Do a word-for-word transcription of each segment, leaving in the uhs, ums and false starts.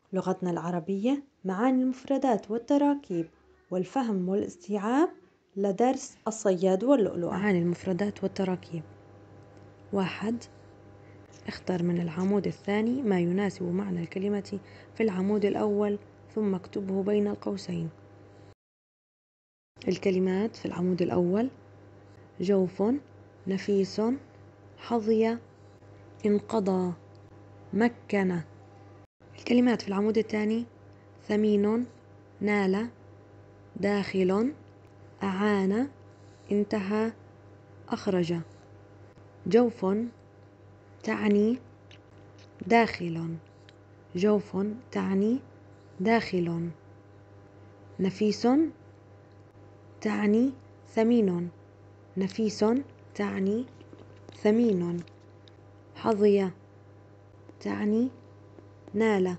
لغتنا العربية معاني المفردات والتراكيب والفهم والاستيعاب لدرس الصياد واللؤلؤة. معاني المفردات والتراكيب. واحد. اختر من العمود الثاني ما يناسب معنى الكلمة في العمود الأول ثم اكتبه بين القوسين. الكلمات في العمود الأول: جوف، نفيس، حظي، انقضى، مكن. الكلمات في العمود الثاني: ثمين، نال، داخل، أعان، انتهى، أخرج. جوف تعني داخل، جوف تعني داخل. نفيس تعني ثمين، نفيس تعني ثمين. حظي تعني نال،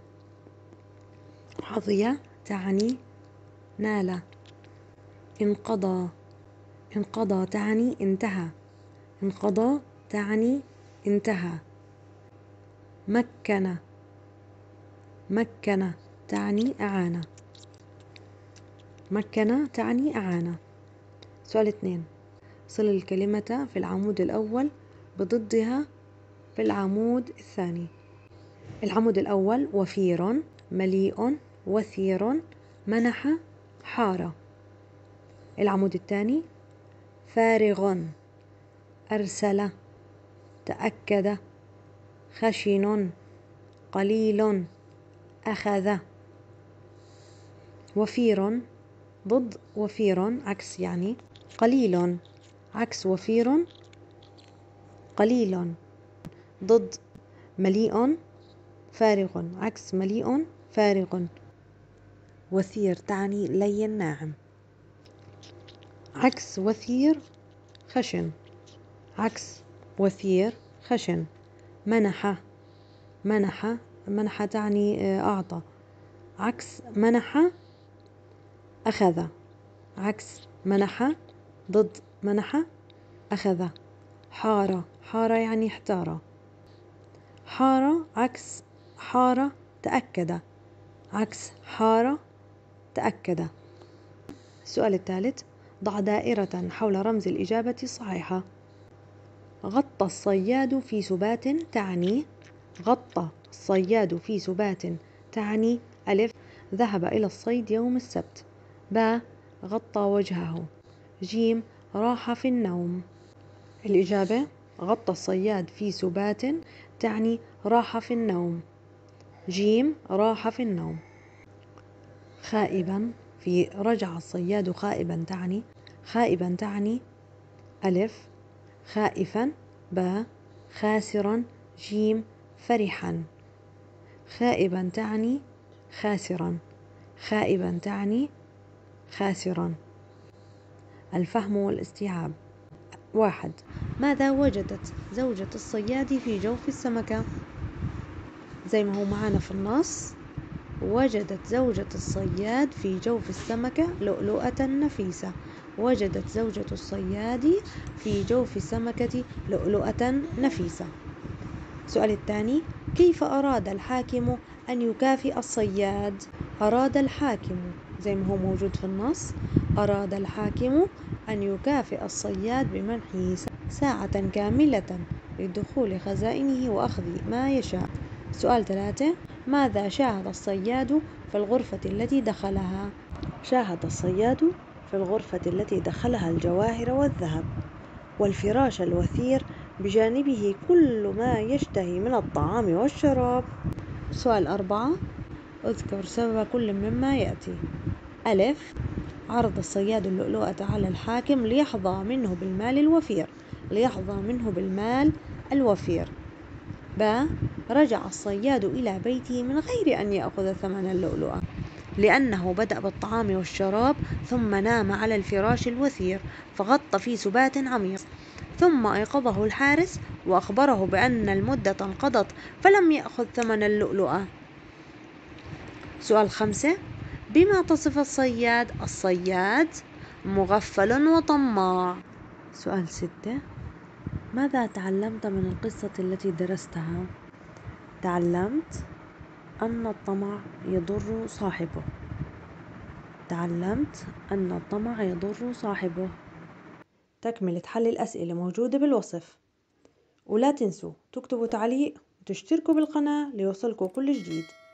حظي تعني نال. انقضى، انقضى تعني انتهى، انقضى تعني انتهى. مكن، مكن تعني أعان، مكن تعني أعان. سؤال اثنين. صل الكلمة في العمود الأول بضدها في العمود الثاني. العمود الأول: وفير، مليء، وثير، منح، حار. العمود الثاني: فارغ، أرسل، تأكد، خشن، قليل، أخذ. وفير ضد وفير عكس يعني قليل، عكس وفير قليل. ضد مليء فارغ، عكس مليء فارغ. وثير تعني لين ناعم، عكس وثير خشن، عكس وثير خشن. منح، منح، منح تعني أعطى، عكس منح أخذ، عكس منح ضد منح أخذ. حار، حار يعني احتار، حار عكس حار تأكد، عكس حار تأكد. السؤال الثالث: ضع دائرة حول رمز الإجابة الصحيحة. غطى الصياد في سبات تعني، غطى الصياد في سبات تعني: ألف، ذهب إلى الصيد يوم السبت. ب، غطى وجهه. جيم، راح في النوم. الإجابة: غطى الصياد في سبات تعني راح في النوم. جيم، راح في النوم. خائبا في رجع الصياد خائبا تعني، خائبا تعني: ألف، خائفا. ب، خاسرا. جيم، فرحا. خائبا تعني خاسرا، خائبا تعني خاسرا. الفهم والاستيعاب. واحد. ماذا وجدت زوجة الصياد في جوف السمكة؟ زي ما هو معانا في النص: وجدت زوجة الصياد في جوف السمكة لؤلؤة نفيسة. وجدت زوجة الصياد في جوف السمكة لؤلؤة نفيسة. السؤال الثاني: كيف أراد الحاكم أن يكافئ الصياد؟ أراد الحاكم زي ما هو موجود في النص: أراد الحاكم أن يكافئ الصياد بمنحه ساعة كاملة لدخول خزائنه وأخذ ما يشاء. سؤال ثلاثة: ماذا شاهد الصياد في الغرفة التي دخلها؟ شاهد الصياد في الغرفة التي دخلها الجواهر والذهب والفراش الوثير بجانبه كل ما يشتهي من الطعام والشراب. سؤال أربعة: اذكر سبب كل مما يأتي. ألف، عرض الصياد اللؤلؤة على الحاكم ليحظى منه بالمال الوفير، ليحظى منه بالمال الوفير. ب، رجع الصياد إلى بيته من غير أن يأخذ ثمن اللؤلؤة، لأنه بدأ بالطعام والشراب ثم نام على الفراش الوثير فغطى في سبات عميق، ثم أيقظه الحارس وأخبره بأن المدة انقضت فلم يأخذ ثمن اللؤلؤة. سؤال خمسة: بما تصف الصياد؟ الصياد مغفل وطماع. سؤال ستة: ماذا تعلمت من القصة التي درستها؟ تعلمت أن الطمع يضر صاحبه. تعلمت أن الطمع يضر صاحبه. تكملة حل الأسئلة موجودة بالوصف. ولا تنسوا تكتبوا تعليق وتشتركوا بالقناة ليوصلكوا كل جديد.